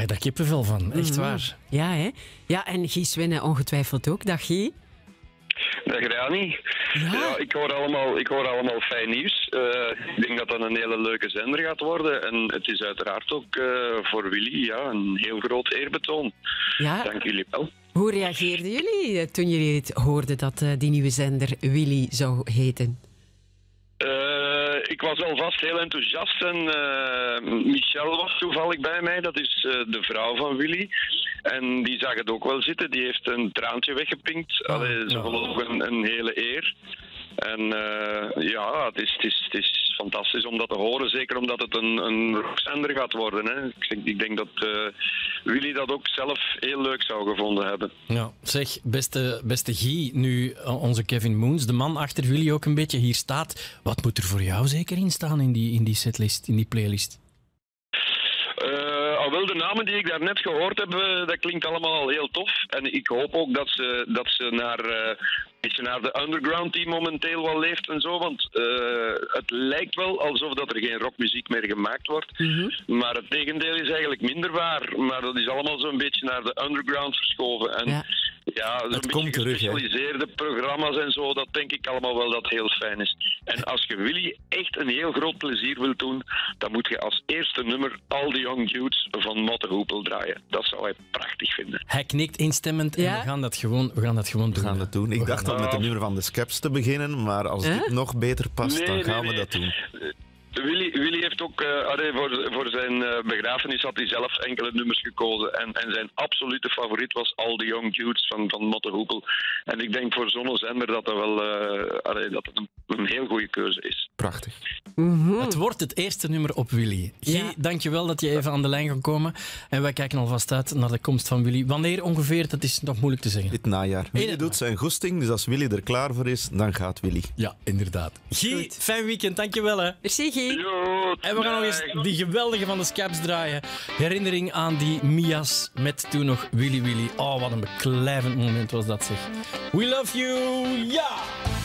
krijg daar kippenvel van, echt waar. Ja, hè? Ja, en Guy Svenne ongetwijfeld ook. Dag Guy. Dag Rani. Ja, ik hoor allemaal fijn nieuws. Ik denk dat dat een hele leuke zender gaat worden. En het is uiteraard ook voor Willy een heel groot eerbetoon. Ja. Dank jullie wel. Hoe reageerden jullie toen jullie het hoorden dat die nieuwe zender Willy zou heten? Ik was alvast heel enthousiast en Michelle was toevallig bij mij, dat is de vrouw van Willy. En die zag het ook wel zitten, die heeft een traantje weggepinkt. Ze vond het ook een hele eer. En het is fantastisch om dat te horen, zeker omdat het een rockzender gaat worden. Hè. Ik denk dat Willy dat ook zelf heel leuk zou gevonden hebben. Ja, zeg, beste Guy, nu onze Kevin Moons, de man achter Willy ook een beetje hier staat. Wat moet er voor jou zeker in staan in die setlist, in die playlist? Alhoewel, de namen die ik daarnet gehoord heb, dat klinkt allemaal al heel tof. En ik hoop ook dat ze naar de underground die momenteel wel leeft en zo. Want het lijkt wel alsof dat er geen rockmuziek meer gemaakt wordt. Maar het tegendeel is eigenlijk minder waar. Maar dat is allemaal zo'n beetje naar de underground verschoven. En zo'n beetje gespecialiseerde programma's en zo, dat denk ik allemaal wel dat heel fijn is. En als je Willy echt een heel groot plezier wilt doen, dan moet je als eerste nummer All the Young Dudes van Motte Hoepel draaien. Dat zou hij prachtig vinden. Hij knikt instemmend en we gaan dat gewoon doen. We gaan dat doen. Ik dacht al met het nummer van de Skeps te beginnen, maar als dit nog beter past, dan gaan we dat doen. Willy heeft ook, voor zijn begrafenis had hij zelf enkele nummers gekozen. En zijn absolute favoriet was All the Young Dudes van Motte Hoepel. En ik denk voor zo'n zender dat dat het een heel goede keuze is. Prachtig. Het wordt het eerste nummer op Willy. Guy, dankjewel dat je even aan de lijn kan komen. En wij kijken alvast uit naar de komst van Willy. Wanneer ongeveer, dat is nog moeilijk te zeggen. Dit najaar. Willy doet zijn goesting, dus als Willy er klaar voor is, dan gaat Willy. Ja, inderdaad. Guy, fijn weekend, dankjewel hè. Merci Guy. En we gaan nog eens die geweldige van de Skeps draaien. Herinnering aan die Mia's met toen nog Willy Willy. Oh, wat een beklijvend moment was dat zeg. We love you, ja!